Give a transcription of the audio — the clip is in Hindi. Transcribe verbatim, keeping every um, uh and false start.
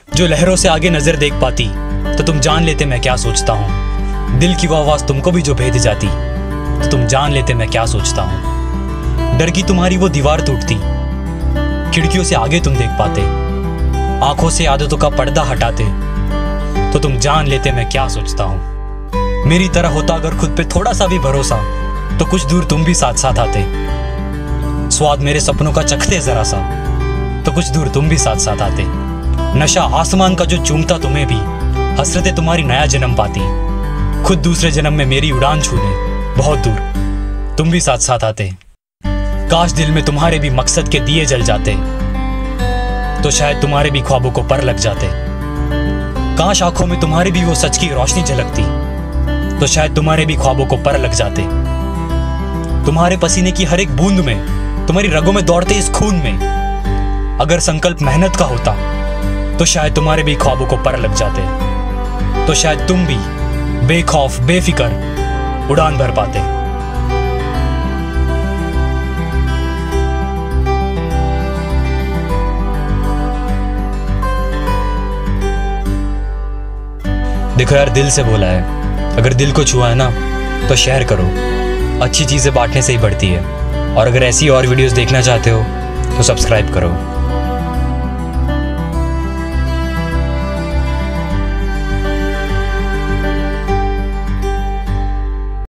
जो लहरों से आगे नजर देख पाती तो तुम जान लेते मैं क्या सोचता हूँ। दिल की वो आवाज तुमको भी जो भेद जाती तो तुम जान लेते मैं क्या सोचता हूँ। डर की तुम्हारी वो दीवार टूटती, खिड़कियों से आगे तुम देख पाते, आंखों से आदतों का पर्दा हटाते तो तुम जान लेते मैं क्या सोचता हूँ। मेरी तरह होता अगर खुद पे थोड़ा सा भी भरोसा तो कुछ दूर तुम भी साथ साथ आते। स्वाद मेरे सपनों का चखते जरा सा तो कुछ दूर तुम भी साथ साथ आते। नशा आसमान का जो चूमता तुम्हें भी, हसरतें तुम्हारी नया जन्म पाती। खुद दूसरे जन्म में मेरी उड़ान छूने बहुत दूर तुम भी साथ साथ आते। काश दिल में तुम्हारे भी मकसद के दिए जल जाते तो शायद तुम्हारे भी ख्वाबों को पर लग जाते। काश आंखों में तुम्हारे भी वो सच की रोशनी झलकती तो शायद तुम्हारे भी ख्वाबों को पर लग जाते। तुम्हारे पसीने की हर एक बूंद में, तुम्हारी रगों में दौड़ते इस खून में अगर संकल्प मेहनत का होता तो शायद तुम्हारे भी ख्वाबों को पर लग जाते। तो शायद तुम भी बेखौफ बेफिक्र उड़ान भर पाते। देखो यार, दिल से बोला है, अगर दिल को छुआ है ना तो शेयर करो। अच्छी चीजें बांटने से ही बढ़ती है। और अगर ऐसी और वीडियोस देखना चाहते हो तो सब्सक्राइब करो।